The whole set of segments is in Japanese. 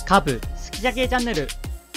カープ好きじゃ系チャンネル。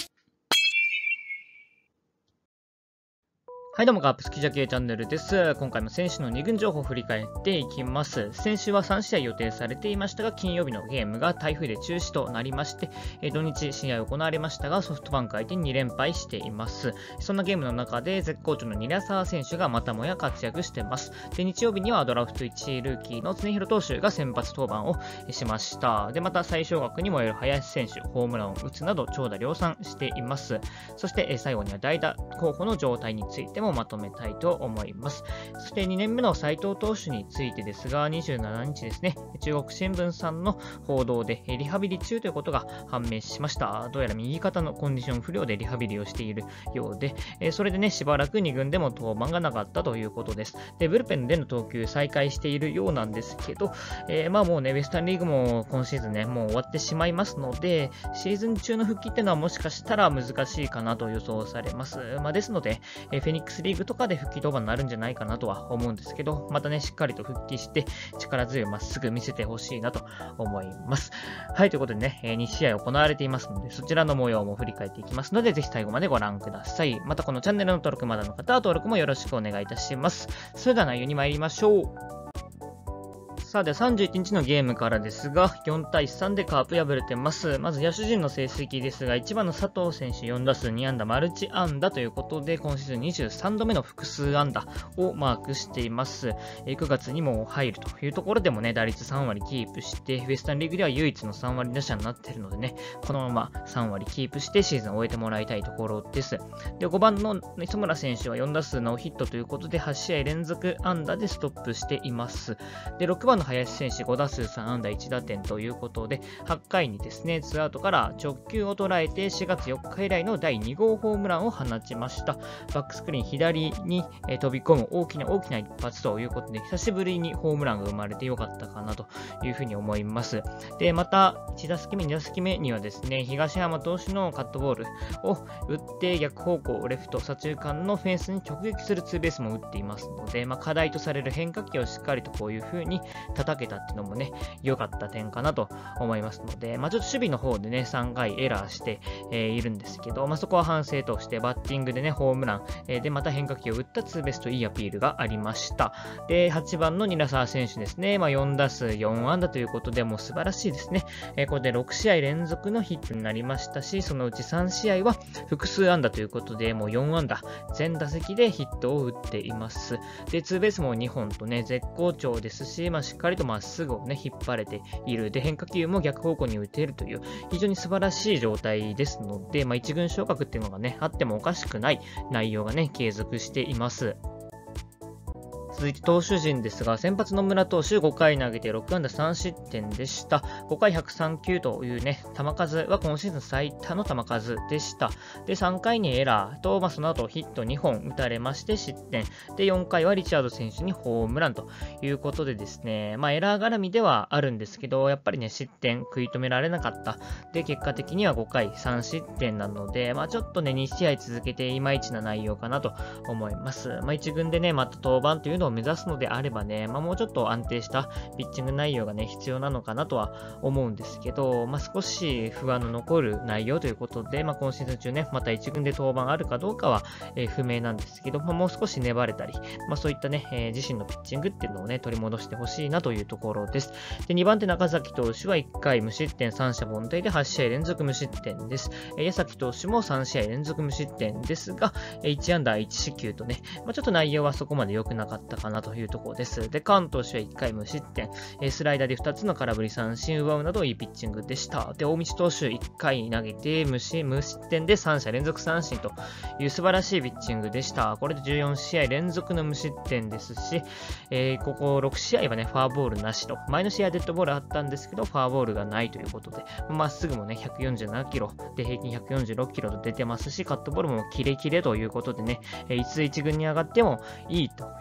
はい、どうもカープ好きじゃ系チャンネルです。今回も選手の2軍情報を振り返っていきます。先週は3試合予定されていましたが、金曜日のゲームが台風で中止となりまして、土日試合行われましたが、ソフトバンク相手に2連敗しています。そんなゲームの中で絶好調の韮澤選手がまたもや活躍しています。で、日曜日にはドラフト1位ルーキーの常廣投手が先発登板をしました。で、また最小額に燃える林選手、ホームランを打つなど長打量産しています。そして最後には代打候補の状態についてもまとめたいと思います。そして2年目の斉藤投手についてですが、27日ですね、中国新聞さんの報道でリハビリ中ということが判明しました。どうやら右肩のコンディション不良でリハビリをしているようで、それでね、しばらく2軍でも登板がなかったということです。で、ブルペンでの投球再開しているようなんですけど、もうね、ウェスタンリーグも今シーズンね、もう終わってしまいますので、シーズン中の復帰っていうのはもしかしたら難しいかなと予想されます。ですので、フェニックスリーグとかで復帰登板になるんじゃないかなとは思うんですけど、またね、しっかりと復帰して力強いまっすぐ見せてほしいなと思います。はい、ということでね、2試合行われていますので、そちらの模様も振り返っていきますので、ぜひ最後までご覧ください。またこのチャンネルの登録まだの方は登録もよろしくお願いいたします。それでは内容に参りましょう。さあ、では31日のゲームからですが、4対3でカープ敗れてます。まず野手陣の成績ですが、1番の佐藤選手4打数2安打マルチ安打ということで、今シーズン23度目の複数安打をマークしています。9月にも入るというところでもね、打率3割キープして、ウエスタンリーグでは唯一の3割打者になっているのでね、このまま3割キープしてシーズンを終えてもらいたいところです。で、5番の磯村選手は4打数ノーヒットということで、8試合連続安打でストップしています。で、6番の林選手5打数3安打1打点ということで、8回にですね、2アウトから直球を捉えて4月4日以来の第2号ホームランを放ちました。バックスクリーン左に飛び込む大きな一発ということで、久しぶりにホームランが生まれてよかったかなというふうに思います。で、また1打席目、2打席目にはですね、東浜投手のカットボールを打って逆方向、レフト、左中間のフェンスに直撃するツーベースも打っていますので、課題とされる変化球をしっかりとこういうふうに叩けたっていうのもね、良かった点かなと思いますので、ちょっと守備の方でね、3回エラーして、いるんですけど、そこは反省としてバッティングでね、ホームラン、で、また変化球を打ったツーベースといいアピールがありました。で、8番の韮澤選手ですね、4打数4安打ということで、もう素晴らしいですね。これで6試合連続のヒットになりましたし、そのうち3試合は複数安打ということで、もう4安打、全打席でヒットを打っています。で、ツーベースも2本とね、絶好調ですし、しっかりとまっすぐをね、引っ張れている。で、変化球も逆方向に打てるという、非常に素晴らしい状態ですので、1軍昇格っていうのがね、あってもおかしくない内容がね、継続しています。続いて投手陣ですが、先発の村投手5回投げて6安打3失点でした。5回103球というね、球数は今シーズン最多の球数でした。で、3回にエラーと、その後ヒット2本打たれまして失点。で、4回はリチャード選手にホームランということでですね、エラー絡みではあるんですけど、やっぱりね、失点食い止められなかった。で、結果的には5回3失点なので、ちょっとね、2試合続けていまいちな内容かなと思います。1軍でね、また登板というのを目指すのであればね、もうちょっと安定したピッチング内容がね、必要なのかなとは思うんですけど、少し不安の残る内容ということで、今シーズン中ね、また1軍で登板あるかどうかは、不明なんですけど、もう少し粘れたり、そういったね、自身のピッチングっていうのをね、取り戻してほしいなというところです。で、2番手中崎投手は1回無失点3者凡退で8試合連続無失点です。矢崎投手も3試合連続無失点ですが、1安打1四球とね、ちょっと内容はそこまで良くなかったかなというところです。で、関投手は1回無失点、スライダーで2つの空振り三振奪うなどいいピッチングでした。で、大道投手1回投げて無失点で3者連続三振という素晴らしいピッチングでした。これで14試合連続の無失点ですし、ここ6試合はね、フォアボールなしと、前の試合デッドボールあったんですけど、フォアボールがないということで、まっすぐもね、147キロで平均146キロと出てますし、カットボールもキレキレということでね、いつ1軍に上がってもいいという状態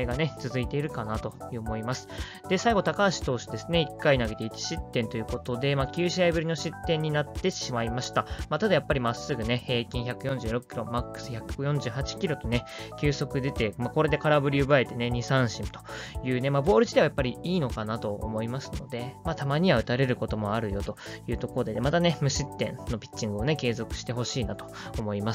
合がね、続いているかなと思います。で、最後、高橋投手ですね、1回投げて1失点ということで、9試合ぶりの失点になってしまいました。ただやっぱりまっすぐね、平均146キロ、マックス148キロとね、球速出て、これで空振り奪えてね、2三振というね、ボール自体はやっぱりいいのかなと思いますので、たまには打たれることもあるよというところで、またね、無失点のピッチングをね、継続してほしいなと思います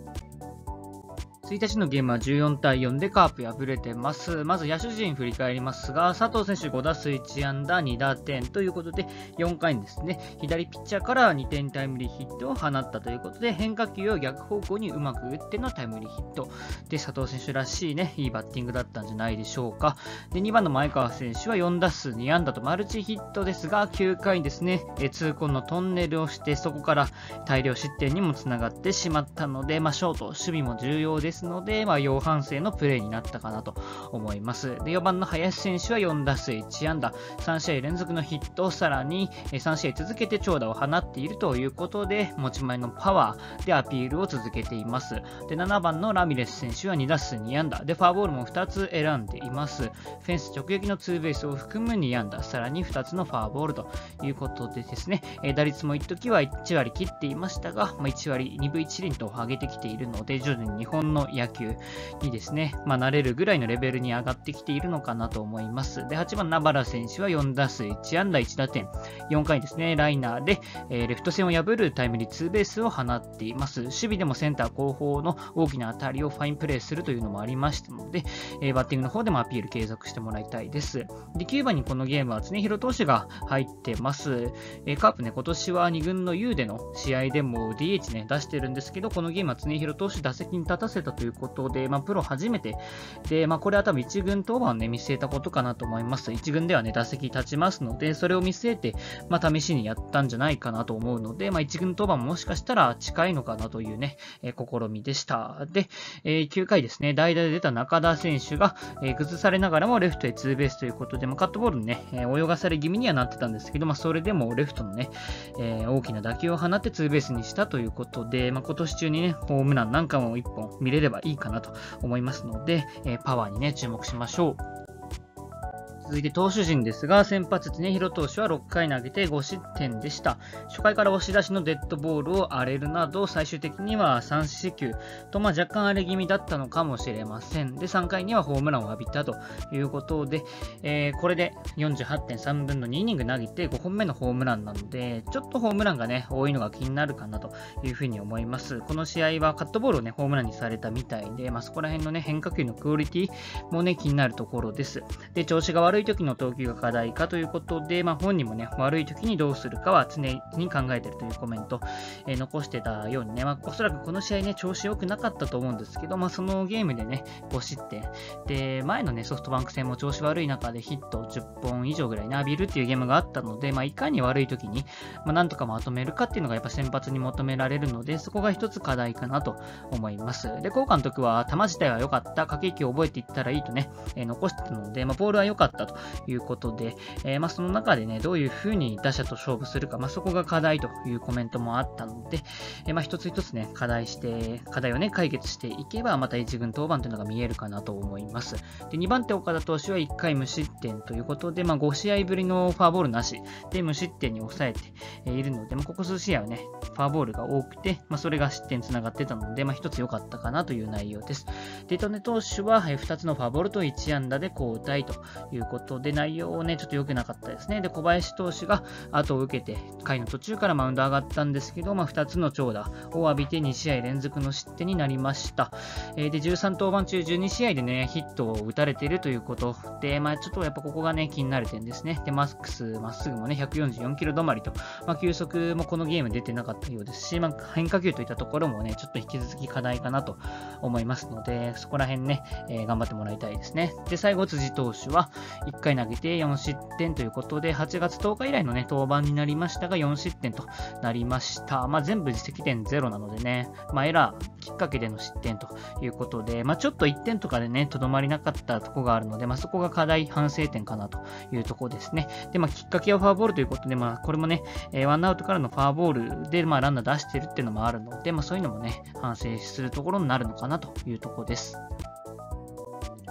。1日のゲームは14対4でカープ敗れてます。まず野手陣振り返りますが、佐藤選手5打数1安打2打点ということで、4回にですね、左ピッチャーから2点タイムリーヒットを放ったということで、変化球を逆方向にうまく打ってのタイムリーヒット。で、佐藤選手らしいね、いいバッティングだったんじゃないでしょうか。で、2番の前川選手は4打数2安打とマルチヒットですが、9回にですね、痛恨のトンネルをして、そこから大量失点にもつながってしまったので、ショート、守備も重要ですので、陽反省のプレーになったかなと思います。で、4番の林選手は4打数1安打、3試合連続のヒット、さらに3試合続けて長打を放っているということで、持ち前のパワーでアピールを続けています。で、7番のラミレス選手は2打数2安打、で、フォアボールも2つ選んでいます。フェンス直撃のツーベースを含む2安打、さらに2つのフォアボールということでですね、打率も一時は1割切っていましたが、1割2分1厘と上げてきているので、徐々に日本の野球にですね、慣れるぐらいのレベルに上がってきているのかなと思います。で、8番ナバラ選手は4打数1安打1打点、4回ですね、ライナーで、レフト線を破るタイムリーツーベースを放っています。守備でもセンター後方の大きな当たりをファインプレーするというのもありましたので、バッティングの方でもアピール継続してもらいたいです。で、9番にこのゲームは常廣投手が入ってます。カープね、今年は2軍の U での試合でも DH ね、出してるんですけど、このゲームは常廣投手打席に立たせたということで、プロ初めてで、これは多分1軍登板をね、見据えたことかなと思います。1軍ではね、打席立ちますので、それを見据えて、試しにやったんじゃないかなと思うので、1軍登板ももしかしたら近いのかなというね、試みでした。で、9回ですね、代打で出た中田選手が、崩されながらもレフトへツーベースということで、カットボールにね、泳がされ気味にはなってたんですけど、それでもレフトのね、大きな打球を放ってツーベースにしたということで、今年中にね、ホームランなんかも1本見れればいいかなと思いますので、パワーにね、注目しましょう。続いて投手陣ですが、先発常廣投手は6回投げて5失点でした。初回から押し出しのデッドボールを荒れるなど、最終的には3四球と、若干荒れ気味だったのかもしれません。で、3回にはホームランを浴びたということで、これで 48.3 分の2イニング投げて5本目のホームランなので、ちょっとホームランがね、多いのが気になるかなというふうに思います。この試合はカットボールをね、ホームランにされたみたいで、そこら辺のね、変化球のクオリティもね、気になるところです。で、調子が悪い時の投球が課題かということで、本人もね、悪い時にどうするかは常に考えているというコメント、残してたようにね、おそらくこの試合ね、調子良くなかったと思うんですけど、そのゲームでね、5失点。で、前のね、ソフトバンク戦も調子悪い中でヒット10本以上ぐらいね、浴びるっていうゲームがあったので、いかに悪い時に、なんとかまとめるかっていうのがやっぱ先発に求められるので、そこが一つ課題かなと思います。で、高監督は球自体は良かった、駆け引きを覚えていったらいいとね、残してたので、ボールは良かったということで、その中でね、どういう風に打者と勝負するか、そこが課題というコメントもあったので、一つ一つね、課題をね、解決していけば、また1軍登板というのが見えるかなと思います。で、2番手岡田投手は1回無失点ということで、5試合ぶりのフォアボールなしで無失点に抑えているので、ここ数試合はね、フォアボールが多くて、それが失点につながってたので、一つ良かったかなという内容です。で、利根投手は2つのフォアボールと1安打で交代ということで、内容をね、ちょっと良くなかったですね。で、小林投手が後を受けて、回の途中からマウンド上がったんですけど、2つの長打を浴びて2試合連続の失点になりました。で、13登板中12試合でね、ヒットを打たれているということで、ちょっとやっぱここがね、気になる点ですね。で、マックスまっすぐもね、144キロ止まりと、球速もこのゲーム出てなかったようですし、変化球といったところもね、ちょっと引き続き課題かなと思いますので、そこら辺ね、頑張ってもらいたいですね。で、最後、辻投手は1回投げて4失点ということで、8月10日以来のね、登板になりましたが、4失点となりました。全部自責点0なのでね、エラーきっかけでの失点ということで、ちょっと1点とかでね、とどまりなかったところがあるので、そこが課題、反省点かなというところですね。で、きっかけはフォアボールということで、これもね、ワンアウトからのフォアボールで、ランナー出してるっていうのもあるので、そういうのもね、反省するところになるのかなというところです。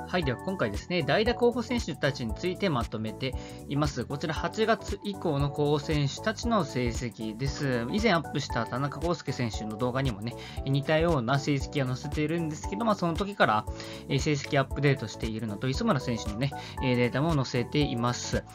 はい、では今回ですね、代打候補選手たちについてまとめています。こちら8月以降の候補選手たちの成績です。以前アップした田中康介選手の動画にもね、似たような成績を載せているんですけど、その時から成績アップデートしているのと、磯村選手のね、データも載せています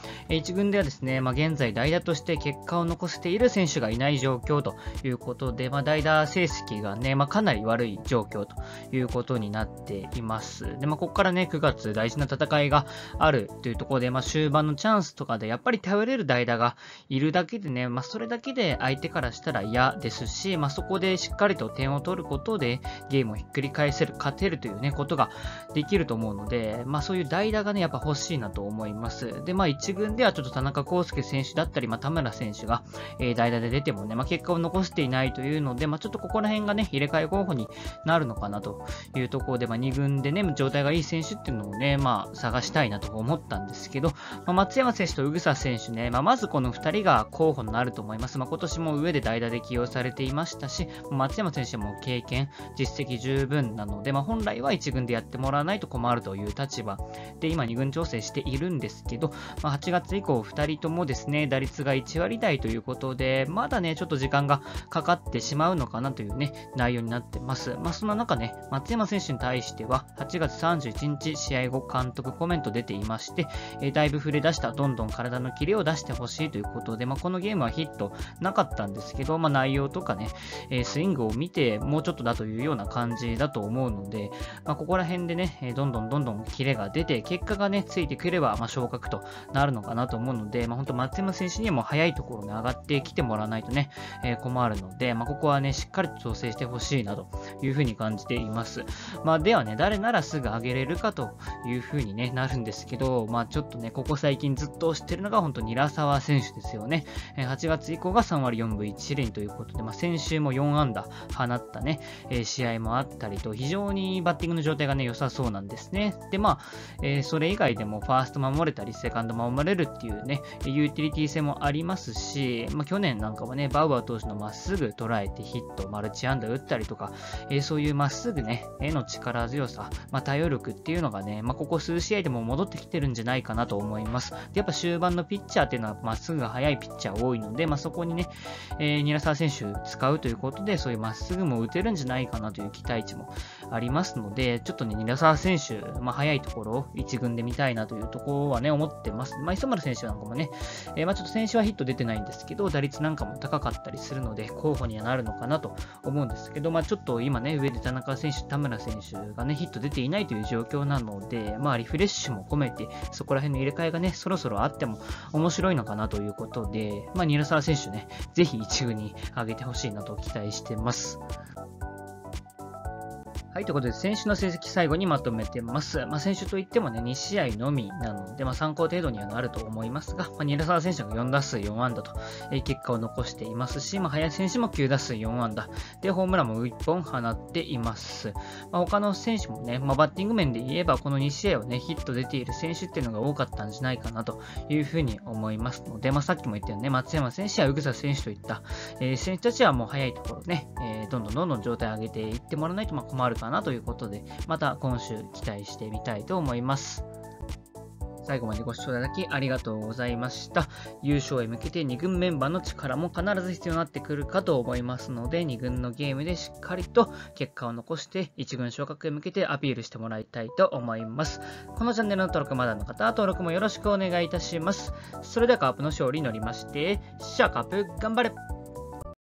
。1軍ではですね、現在代打として結果を残している選手がいない状況ということで、代打成績がね、かなり悪い状況ということになっています。で、ここからね、9月大事な戦いがあるというところで、終盤のチャンスとかでやっぱり頼れる代打がいるだけでね、それだけで相手からしたら嫌ですし、そこでしっかりと点を取ることでゲームをひっくり返せる、勝てるというね、ことができると思うので、そういう代打がね、やっぱ欲しいなと思います。で、1軍ではちょっと田中康介選手だったり、田村選手が、代打で出てもね、結果を残していないというので、ちょっとここら辺がね、入れ替え候補になるのかなというところで、2軍でね、状態がいい選手っていうのをね、探したいなと思ったんですけど、松山選手と宇草選手ね、まずこの2人が候補になると思います。今年も上で代打で起用されていましたし、松山選手も経験、実績十分なので、本来は1軍でやってもらわないと困るという立場で、今2軍調整しているんですけど、8月以降2人ともですね、打率が1割台ということで、まだね、ちょっと時間がかかってしまうのかなというね、内容になってます。そんな中ね、松山選手に対しては、8月31日試合後監督コメント出ていまして、だいぶ触れ出した、どんどん体のキレを出してほしいということで、このゲームはヒットなかったんですけど、内容とかね、スイングを見てもうちょっとだというような感じだと思うので、ここら辺でね、どんどんキレが出て、結果がね、ついてくれば、昇格となるのかなと思うので、本当松山選手にも早いところに上がってきてもらわないとね、困るので、ここはね、しっかりと調整してほしいなというふうに感じています。ではね、誰ならすぐ上げれるかというふうに、ね、なるんですけど、ちょっとね、ここ最近ずっと推してるのが本当に韮澤選手ですよね。8月以降が3割4分1厘ということで、先週も4安打放ったね、試合もあったりと、非常にバッティングの状態がね、良さそうなんですね。で、それ以外でもファースト守れたり、セカンド守れるっていうね、ユーティリティ性もありますし、去年なんかはね、バウアー投手のまっすぐ捉えてヒット、マルチ安打打ったりとか、そういうまっすぐね、への力強さ、対応力っていうのがね、ここ数試合でも戻ってきてるんじゃないかなと思います。で、やっぱ終盤のピッチャーっていうのはまっすぐが速いピッチャー多いので、そこにね、韮澤選手使うということで、そういうまっすぐも打てるんじゃないかなという期待値もありますので、ちょっとね、韮澤選手、速いところを1軍で見たいなというところはね、思ってます。磯村選手なんかもね、ちょっと先週はヒット出てないんですけど、打率なんかも高かったりするので、候補にはなるのかなと思うんですけど、ちょっと今ね、上で田中選手、田村選手がね、ヒット出ていないという状況なので、リフレッシュも込めて、そこら辺の入れ替えがね、そろそろあっても面白いのかなということで、韮澤選手ね、ぜひ1軍に上げてほしいなと期待してます。はい、ということで、選手の成績最後にまとめてます。選手といってもね、2試合のみなので、参考程度にはなると思いますが、韮澤選手が4打数4安打と、結果を残していますし、林選手も9打数4安打で、ホームランも1本放っています。他の選手もね、バッティング面で言えば、この2試合はね、ヒット出ている選手っていうのが多かったんじゃないかなというふうに思いますので、さっきも言ったようにね、松山選手や宇草選手といった、選手たちはもう早いところね、どんどん状態を上げていってもらわないと困るかなということで、また今週期待してみたいと思います。最後までご視聴いただきありがとうございました。優勝へ向けて2軍メンバーの力も必ず必要になってくるかと思いますので、2軍のゲームでしっかりと結果を残して1軍昇格へ向けてアピールしてもらいたいと思います。このチャンネルの登録まだの方は登録もよろしくお願いいたします。それではカープの勝利に乗りまして、シャーカープ頑張れ！